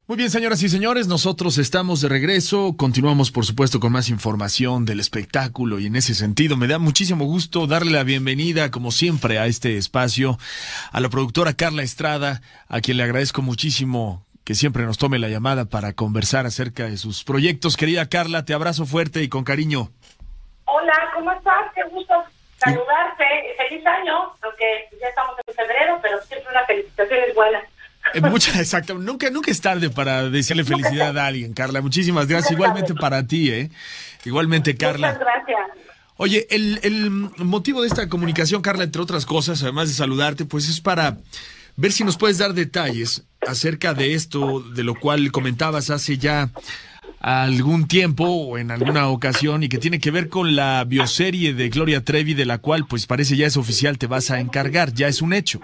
Muy bien, señoras y señores, nosotros estamos de regreso. Continuamos, por supuesto, con más información del espectáculo y en ese sentido me da muchísimo gusto darle la bienvenida, como siempre, a este espacio a la productora Carla Estrada, a quien le agradezco muchísimo que siempre nos tome la llamada para conversar acerca de sus proyectos. Querida Carla, te abrazo fuerte y con cariño. Hola, ¿cómo estás? Qué gusto saludarte. Feliz año, aunque ya estamos en febrero, pero siempre una felicitación es buena. Exacto, nunca es tarde para decirle felicidad a alguien, Carla. Muchísimas gracias. Igualmente para ti, Igualmente, Carla. Muchas gracias. Oye, el motivo de esta comunicación, Carla, entre otras cosas, además de saludarte, pues es para ver si nos puedes dar detalles acerca de esto, de lo cual comentabas hace ya algún tiempo o en alguna ocasión y que tiene que ver con la bioserie de Gloria Trevi, de la cual pues parece ya es oficial, te vas a encargar, ya es un hecho.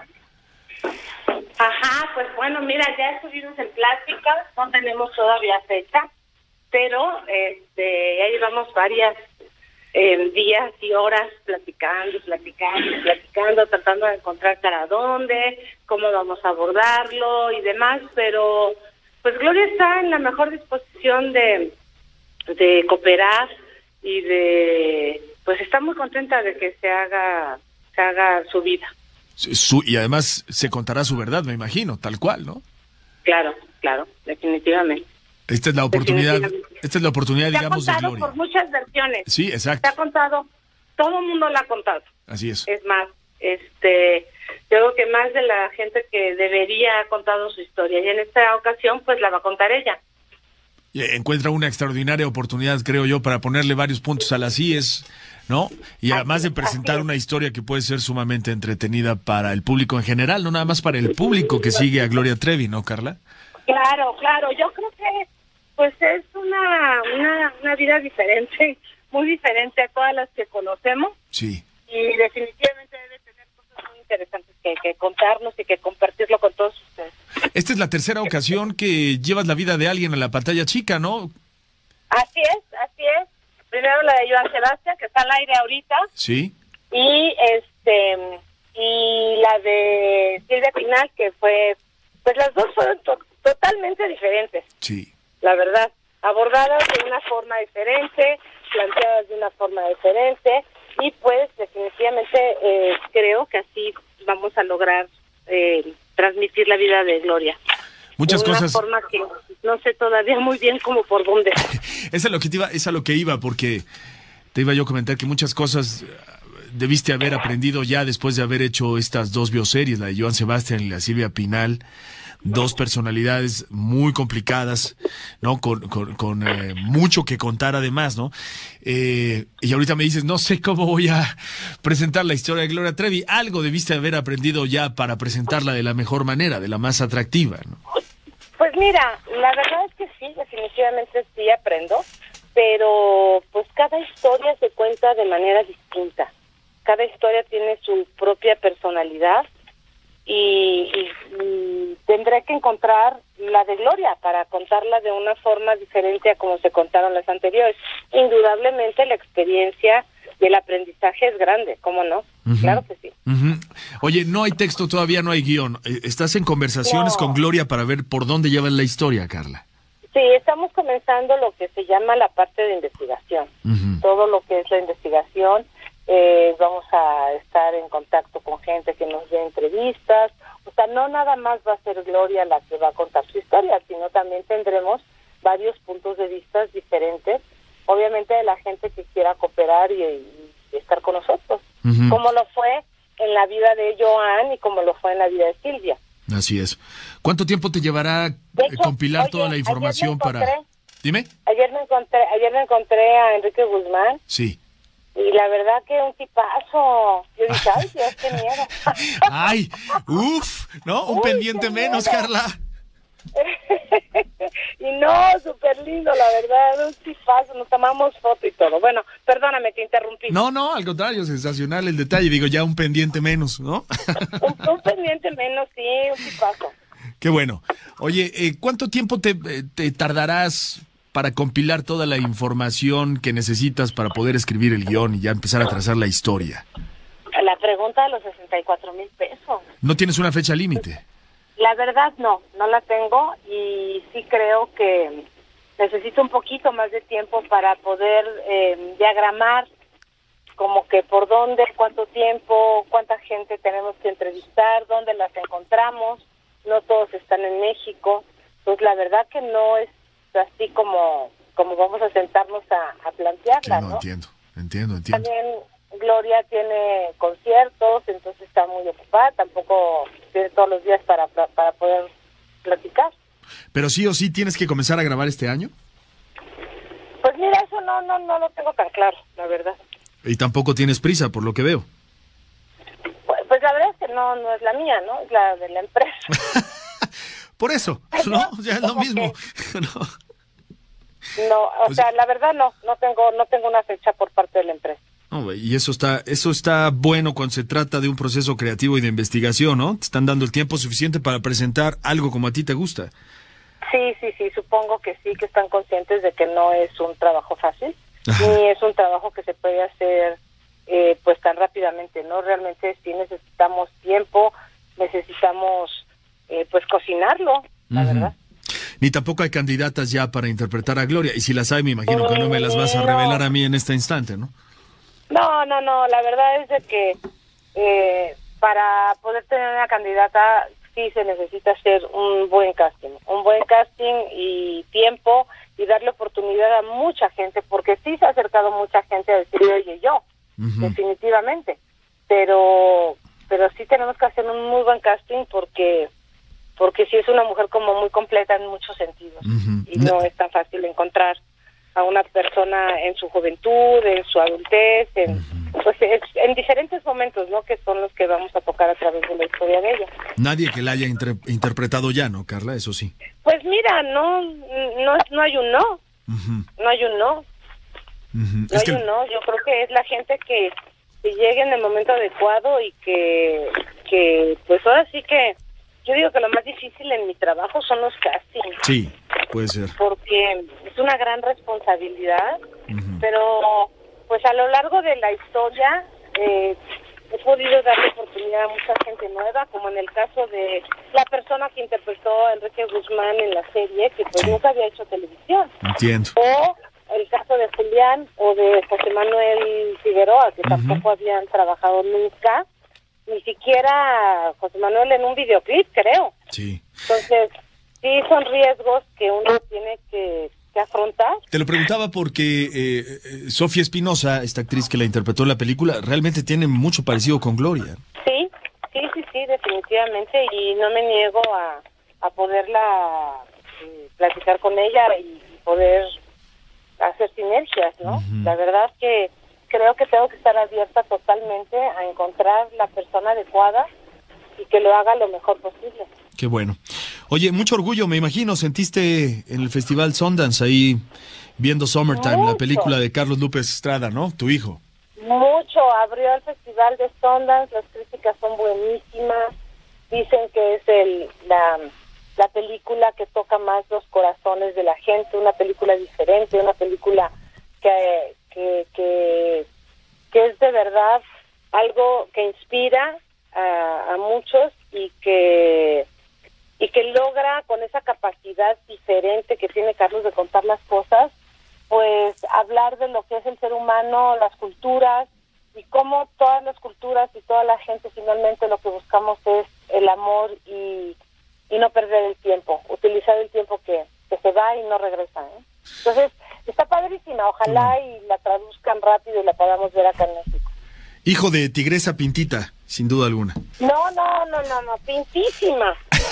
Ajá, pues bueno, mira, ya estuvimos en pláticas, no tenemos todavía fecha, pero ya llevamos varias días y horas platicando, tratando de encontrar para dónde, cómo vamos a abordarlo y demás, pero pues Gloria está en la mejor disposición de cooperar y pues está muy contenta de que se haga su vida. Y además se contará su verdad, me imagino, tal cual, ¿no? Claro, definitivamente. Esta es la oportunidad, digamos, de Gloria. Se ha contado por muchas versiones. Sí, exacto. Se ha contado, todo el mundo la ha contado. Así es. Es más, yo creo que más de la gente que debería ha contado su historia, y en esta ocasión, pues la va a contar ella. Encuentra una extraordinaria oportunidad, creo yo, para ponerle varios puntos a las IES, ¿no? Y además de presentar una historia que puede ser sumamente entretenida para el público en general, no nada más para el público que sigue a Gloria Trevi, ¿no, Carla? Claro, yo creo que pues es una vida diferente, muy diferente a todas las que conocemos. Sí. Y definitivamente debe tener cosas muy interesantes que contarnos y que compartirlo con todos ustedes. Esta es la tercera ocasión que llevas la vida de alguien a la pantalla chica, ¿no? Así es. Primero la de Joan Sebastián, que está al aire ahorita. Sí. Y la de Silvia Pinal, que fue, pues las dos fueron totalmente diferentes. Sí. La verdad, abordadas de una forma diferente, planteadas de una forma diferente, y pues definitivamente creo que así vamos a lograr transmitir la vida de Gloria. Muchas de una cosas. Forma que no sé todavía muy bien cómo por dónde. Es a lo que iba, porque te iba yo a comentar que muchas cosas debiste haber aprendido ya después de haber hecho estas dos bioseries, la de Joan Sebastián y la de Silvia Pinal, dos personalidades muy complicadas, ¿no? Con mucho que contar además, ¿no? Y ahorita me dices, no sé cómo voy a presentar la historia de Gloria Trevi. Algo debiste haber aprendido ya para presentarla de la mejor manera, de la más atractiva, ¿no? Pues mira, la verdad es que sí, definitivamente sí aprendo, pero pues cada historia se cuenta de manera distinta. Cada historia tiene su propia personalidad y tendré que encontrar la de Gloria para contarla de una forma diferente a como se contaron las anteriores. Indudablemente la experiencia y el aprendizaje es grande, ¿cómo no? Uh-huh. Claro que sí. Uh-huh. Oye, no hay texto todavía, no hay guión. ¿Estás en conversaciones con Gloria para ver por dónde llevan la historia, Carla? Sí, estamos comenzando lo que se llama la parte de investigación. Uh-huh. Todo lo que es la investigación, vamos a estar en contacto con gente que nos dé entrevistas. O sea, no nada más va a ser Gloria la que va a contar su historia, sino también tendremos varios puntos de vista diferentes, obviamente de la gente que quiera cooperar y estar con nosotros, uh-huh. Como lo fue en la vida de Joan y como lo fue en la vida de Silvia. Así es. ¿Cuánto tiempo te llevará compilar toda la información para...? Dime. Ayer me encontré a Enrique Guzmán. Sí. Y la verdad que un tipazo. Yo dije, ay, Dios, qué miedo. Ay, ¿no? Un pendiente menos, Carla. Y no, súper lindo, la verdad, un tipazo, nos tomamos foto y todo. Bueno, perdóname que interrumpí. No, al contrario, sensacional el detalle, digo, ya un pendiente menos, ¿no? un pendiente menos, sí, un tipazo. Qué bueno. Oye, ¿cuánto tiempo te tardarás para compilar toda la información que necesitas para poder escribir el guión y ya empezar a trazar la historia? La pregunta de los 64,000 pesos. ¿No tienes una fecha límite? La verdad no la tengo, y sí creo que necesito un poquito más de tiempo para poder diagramar como que por dónde, cuánto tiempo, cuánta gente tenemos que entrevistar, dónde las encontramos. No todos están en México, pues la verdad que no es así como vamos a sentarnos a plantearla, sí, ¿no? Entiendo. También Gloria tiene conciertos, entonces está muy ocupada, tampoco tiene todos los días para poder platicar. Pero sí o sí tienes que comenzar a grabar este año. Pues mira, eso no lo tengo tan claro, la verdad. Y tampoco tienes prisa, por lo que veo. Pues la verdad es que no es la mía, ¿no? Es la de la empresa. Por eso, ¿no? Ya es lo mismo. No, o sea, la verdad no tengo una fecha por parte de la empresa. No, y eso está bueno cuando se trata de un proceso creativo y de investigación, ¿no? Te están dando el tiempo suficiente para presentar algo como a ti te gusta. Sí, supongo que sí, que están conscientes de que no es un trabajo fácil, ni es un trabajo que se puede hacer pues tan rápidamente, ¿no? Realmente sí necesitamos tiempo, necesitamos pues cocinarlo, la verdad. Ni tampoco hay candidatas ya para interpretar a Gloria, y si las hay me imagino que no me las vas a revelar a mí en este instante, ¿no? No, la verdad es de que para poder tener una candidata sí se necesita hacer un buen casting y tiempo, y darle oportunidad a mucha gente, porque sí se ha acercado mucha gente a decir, oye, yo, definitivamente, pero sí tenemos que hacer un muy buen casting porque sí es una mujer como muy completa en muchos sentidos, y no es tan fácil encontrar a una persona en su juventud, en su adultez, pues en diferentes momentos, ¿no? Que son los que vamos a tocar a través de la historia de ella. Nadie que la haya interpretado ya, ¿no, Carla? Eso sí. Pues mira, no hay un no. No hay un no. No hay un no. Yo creo que es la gente que llegue en el momento adecuado y que pues ahora sí que yo digo que lo más difícil en mi trabajo son los castings. Sí, puede ser. Porque es una gran responsabilidad, pero pues a lo largo de la historia he podido darle oportunidad a mucha gente nueva, como en el caso de la persona que interpretó a Enrique Guzmán en la serie, que pues nunca había hecho televisión. Entiendo. O el caso de Julián o de José Manuel Figueroa, que tampoco habían trabajado nunca, ni siquiera José Manuel en un videoclip, creo. Sí. Entonces, sí son riesgos que uno tiene que afrontar. Te lo preguntaba porque Sofía Espinosa, esta actriz que la interpretó en la película, realmente tiene mucho parecido con Gloria. Sí, definitivamente, y no me niego a poderla platicar con ella y poder hacer sinergias, ¿no? La verdad que creo que tengo que estar abierta totalmente a encontrar la persona adecuada y que lo haga lo mejor posible. Qué bueno. Oye, mucho orgullo, me imagino, sentiste en el Festival Sundance ahí viendo Summertime, la película de Carlos López Estrada, ¿no? Tu hijo. Mucho, abrió el Festival de Sundance, las críticas son buenísimas, dicen que es la película que toca más los corazones de la gente, una película diferente, una película que es de verdad algo que inspira a muchos y que logra, con esa capacidad diferente que tiene Carlos de contar las cosas, pues hablar de lo que es el ser humano, las culturas, y cómo todas las culturas y toda la gente finalmente lo que buscamos es el amor y no perder el tiempo, utilizar el tiempo que se va y no regresa, ¿eh? Entonces, está padrísima, ojalá y la traduzcan rápido y la podamos ver acá en México. Hijo de tigresa pintita, sin duda alguna. No, pintísima.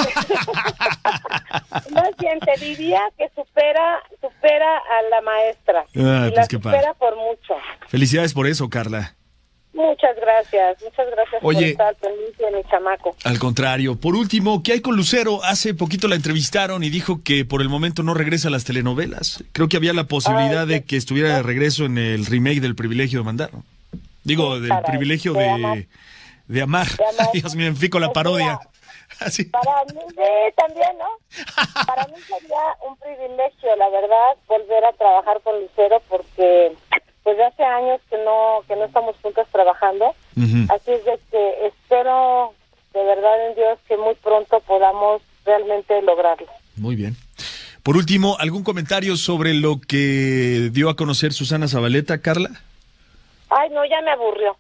Más bien, te diría que supera a la maestra. Pues la qué supera padre. por mucho. Felicidades por eso, Carla. Muchas gracias por Oye, estar pendiente de mi chamaco. Al contrario. Por último, ¿qué hay con Lucero? Hace poquito la entrevistaron y dijo que por el momento no regresa a las telenovelas. Creo que había la posibilidad de que estuviera de regreso en el remake del Privilegio de Mandar, ¿no? Digo, del privilegio de amar. Dios mío, en fico la parodia. Así. Para mí también, ¿no? Para mí sería un privilegio, la verdad, volver a trabajar con Lucero, porque pues hace años que no estamos juntas trabajando. Así es de que espero de verdad en Dios que muy pronto podamos realmente lograrlo. Muy bien. Por último, ¿algún comentario sobre lo que dio a conocer Susana Zabaleta, Carla? Ay, no, ya me aburrió.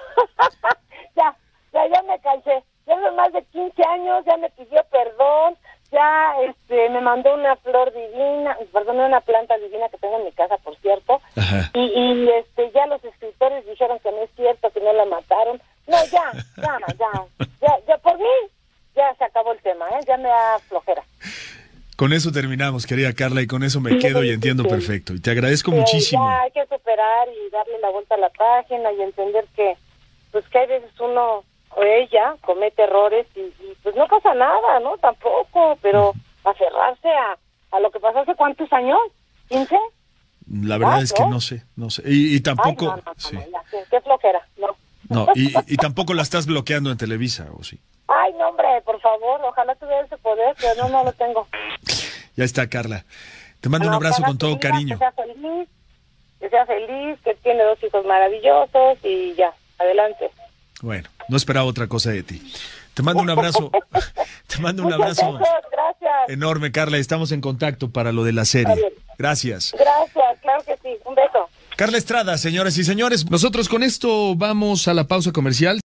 ya me cansé. Ya hace más de 15 años, ya me pidió perdón, ya me mandó una flor divina, perdón, una planta divina que tengo en mi casa, por cierto. Ajá. Y ya los escritores dijeron que no es cierto, que no la mataron. No, ya, por mí, ya se acabó el tema, ya me da flojera. Con eso terminamos, querida Carla, y con eso me quedo y entiendo perfecto. Y te agradezco muchísimo. Ya hay que superar y darle la vuelta a la página y entender que, pues, que hay veces uno o ella comete errores y pues no pasa nada, ¿no? Tampoco, pero aferrarse a lo que pasó hace ¿cuántos años? ¿15? La verdad es que no sé. Y tampoco... Ay, no, sí. Qué flojera, no. No, y tampoco la estás bloqueando en Televisa, ¿o sí? Ay, no, hombre, por favor, ojalá tuviera ese poder, pero no lo tengo. Ya está, Carla. Te mando un abrazo con todo cariño. Que sea feliz, que tiene 2 hijos maravillosos y ya, adelante. Bueno, no esperaba otra cosa de ti. Te mando un abrazo. Te mando un abrazo Gracias. enorme, Carla. Estamos en contacto para lo de la serie. Gracias. Gracias, claro que sí. Un beso. Carla Estrada, señoras y señores. Nosotros con esto vamos a la pausa comercial.